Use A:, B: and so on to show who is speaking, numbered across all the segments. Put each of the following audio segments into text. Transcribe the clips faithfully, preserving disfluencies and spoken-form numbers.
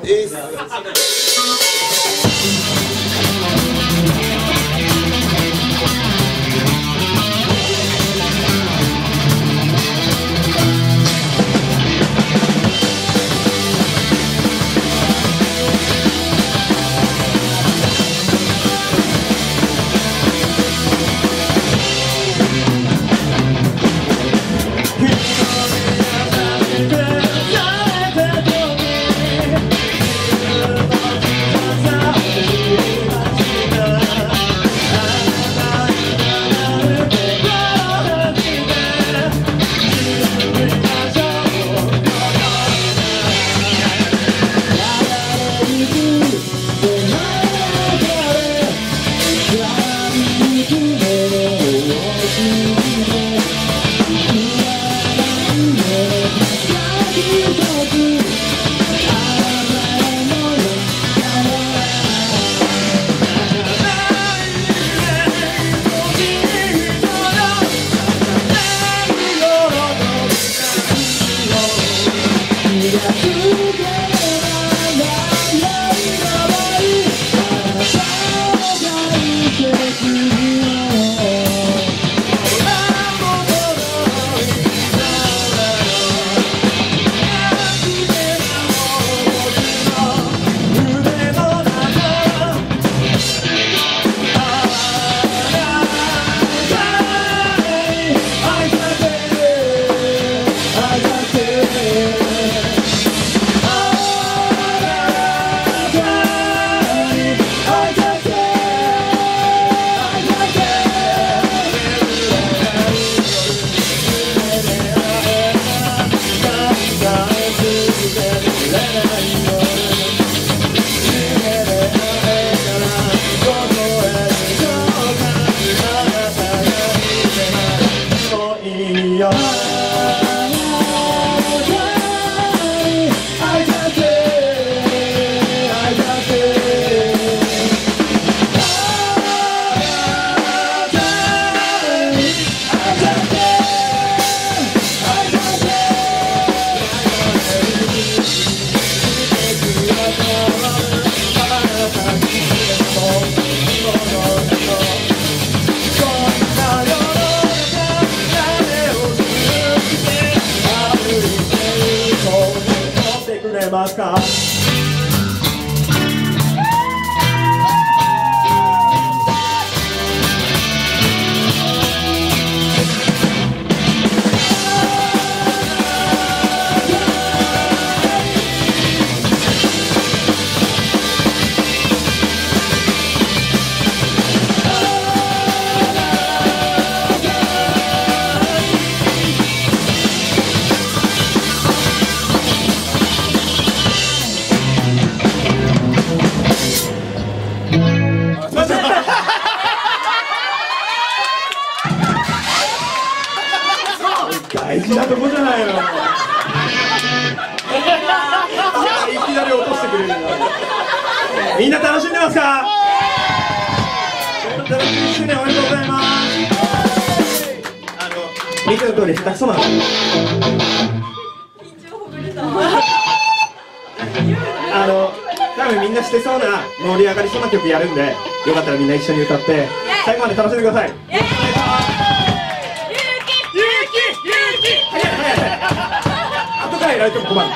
A: えー
B: ますか。大事なとこじゃないの。いきなり落としてくれる。みんな楽しんでますか？じゅっしゅうねんおめでとうございます。あの見ての通り下手くそなの。あの多分みんなしてそうな盛り上がりそうな曲やるんで、よかったらみんな一緒に歌って最後まで楽しんでください。後からやられても困る。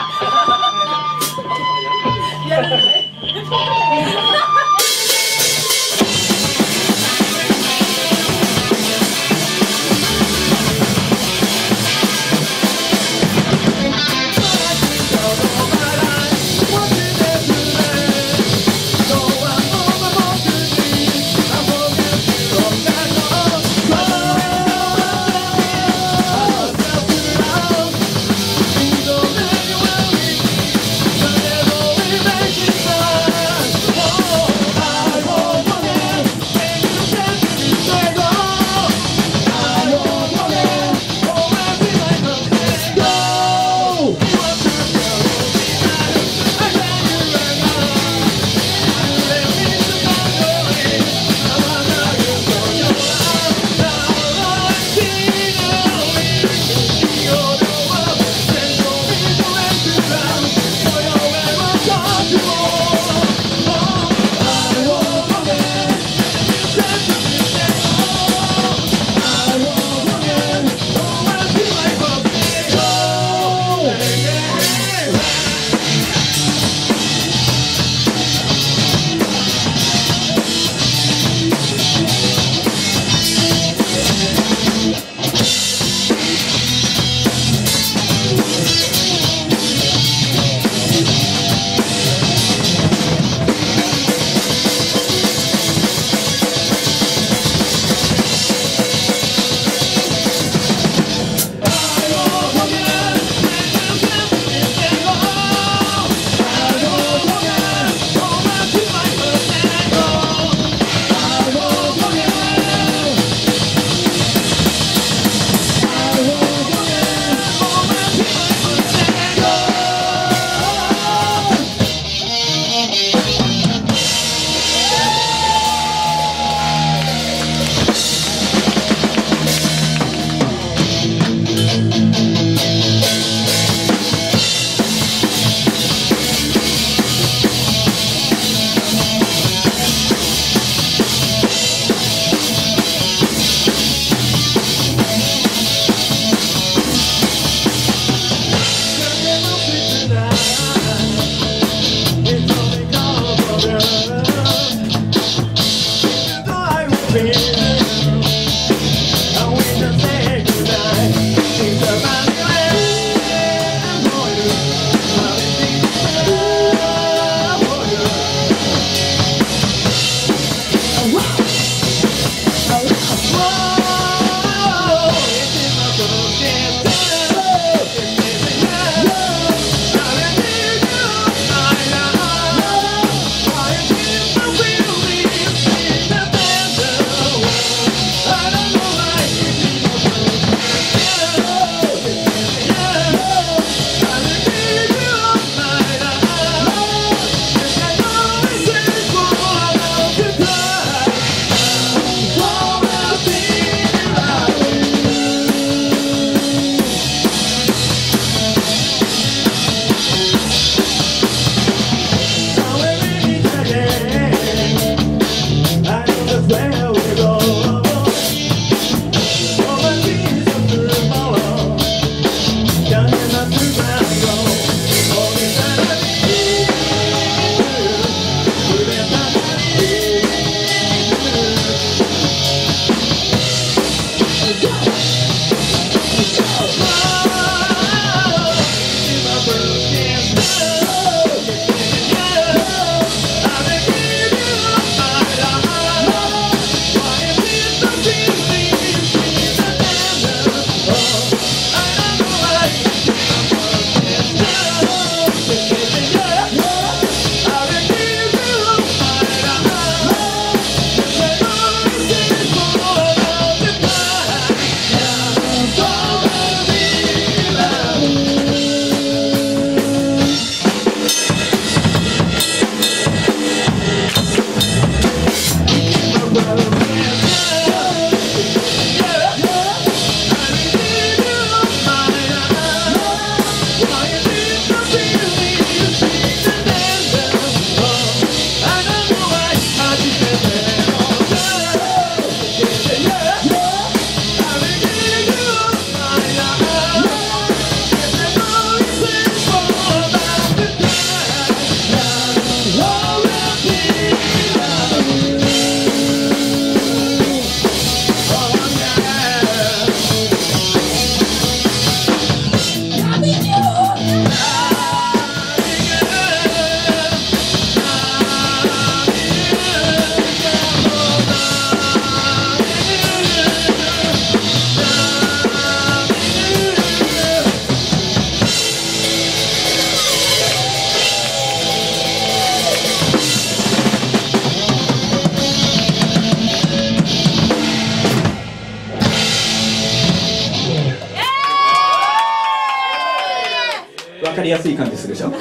B: かりやすい感じするでしょ。じ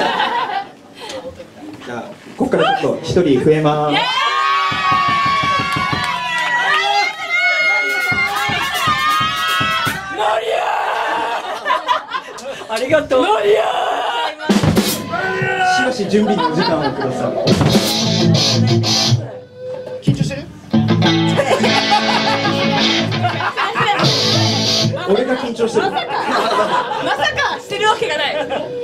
B: ゃあここからちょっと一人増えます。
A: ありがとう。
B: しばし準備のお時間をください。緊張してる？俺が緊張してる。
A: まさかまさかしてるわけがない。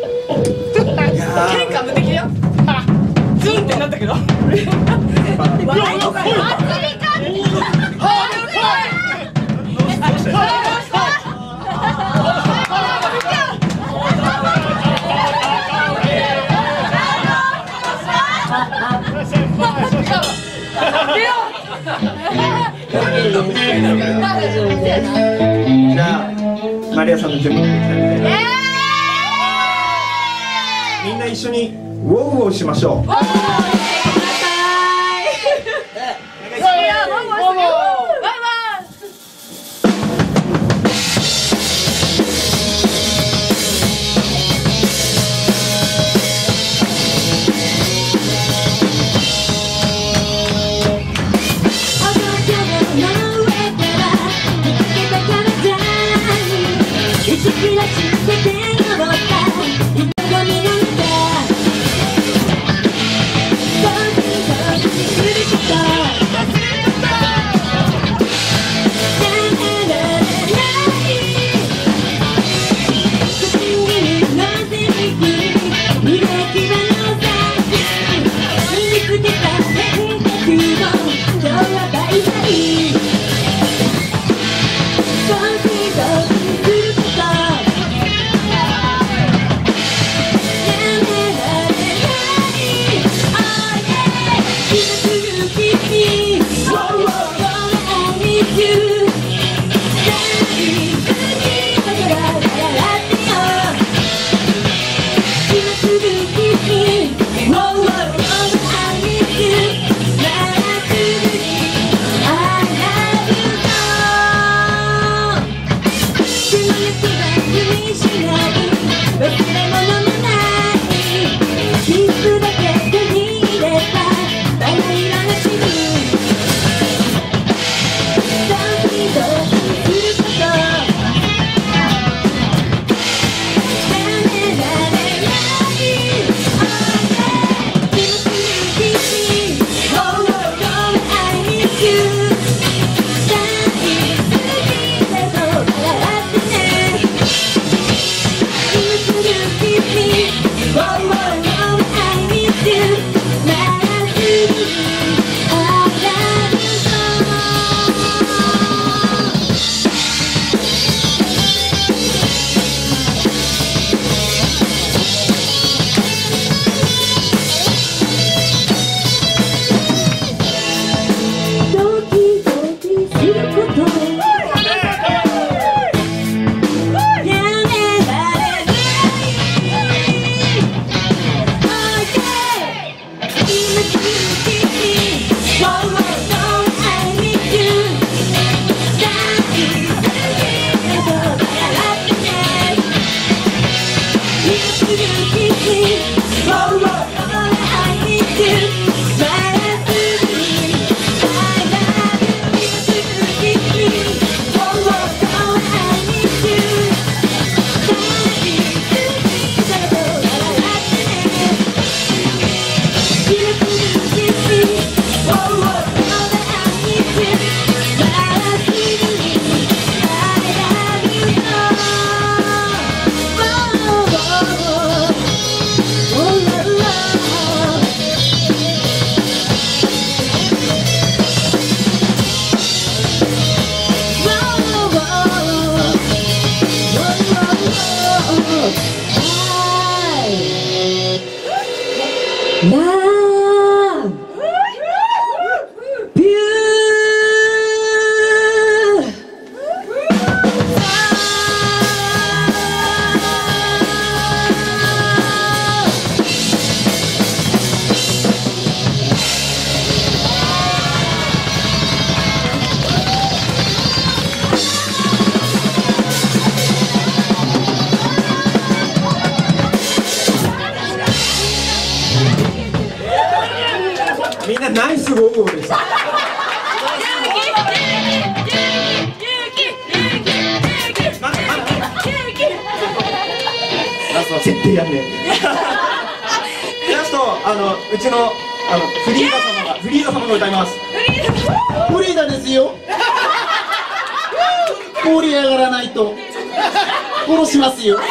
A: 天下無敵だよ。ズンってなったけど。笑いとか祭りか。
B: じゃあマリアさんの準備できたので、みんな一緒にウォウウォウしましょう。
C: すごい王でした。
B: ラストは絶対やんねえ。ラストあのうちのあのフリーザ様がフリーザ様が歌います。
C: フリーダですよ。盛り上がらないと殺しますよ。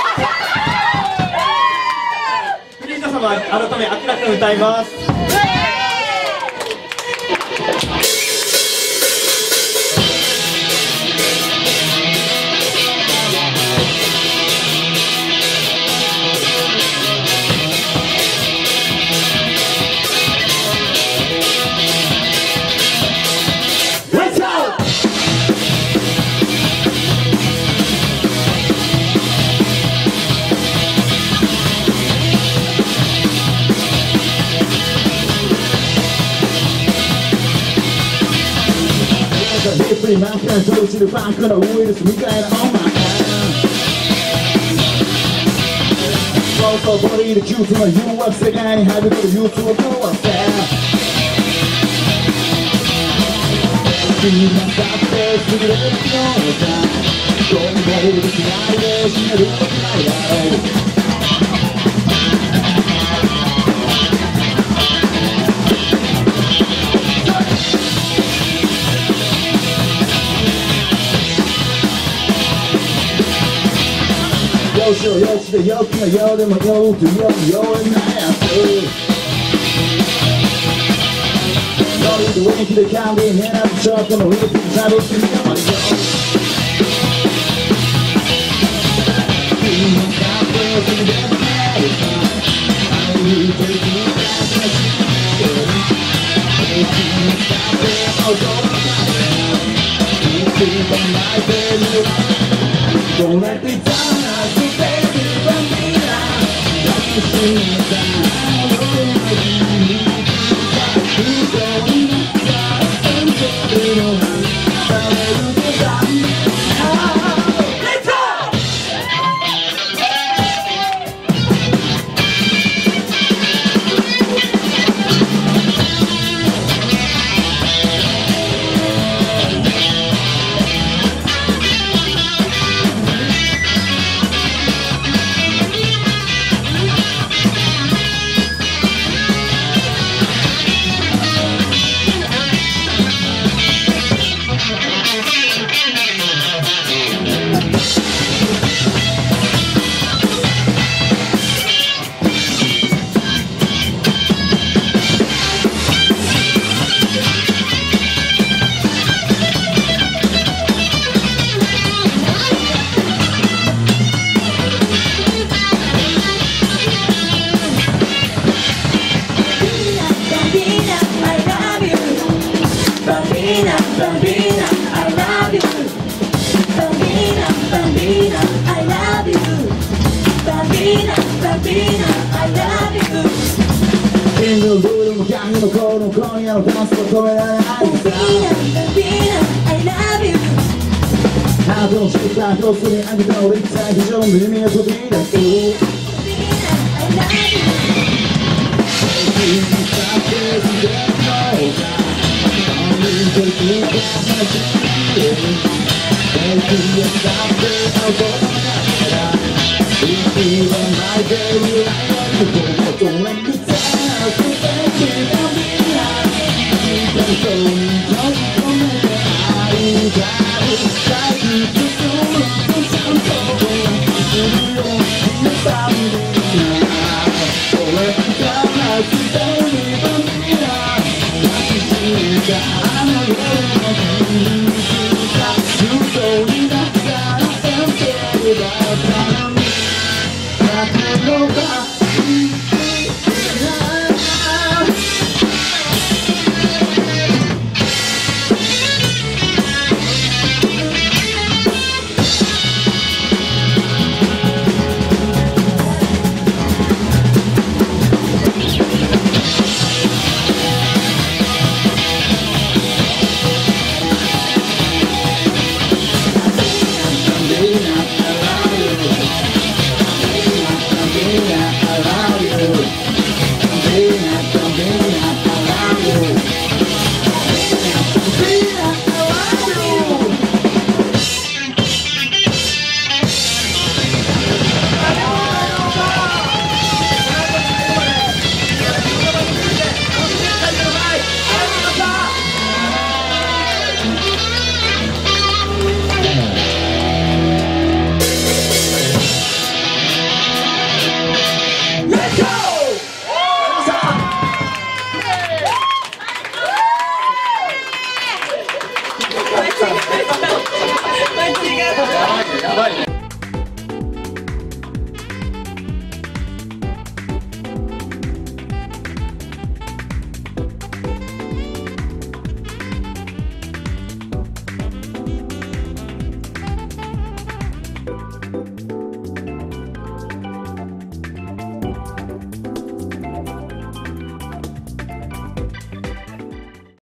B: フリーザ様改め明らかに歌います。
C: リップに満開閉じるファンクのウイルスみたいなオンマイそうそうボディでキュートな誘惑世界にはびこる憂鬱をどうせ君が立ってすぐれるようなどうにもできないで死ねるわけないだろうよしよよしでよくのようでもようとようようなやつノリでウィンキでキャンディー狙ってちょっとのリップにサボってみようよ君のカップをすぐでもないさああいう時に出しましょう君のカップを踊るためいつも泣いてるDon't let me down, so baby, bambina Lasci finita, non lo dimmi Tu sei una sempre di noi Sapevo che dammi Let's go! Bambina, I love you. Bambina, bambina, I love you. Bambina, bambina, I love you. 君のルールもギャングの子の今夜のダンスを止められないさ Bambina, bambina, I love you. ハートのシーター一つにあげた俺一体非常に耳が飛び出す Bambina, I love you. 君にさってすげえのかTake me back, my dream. Take me back, I'll go back. Even my baby, I want you to don't let me down. So baby, I'll be here. You can show me just come and I got it. Try to do so much, I'm so good. You know, you're something now. So let me down, so baby, I'm here. You got it. だから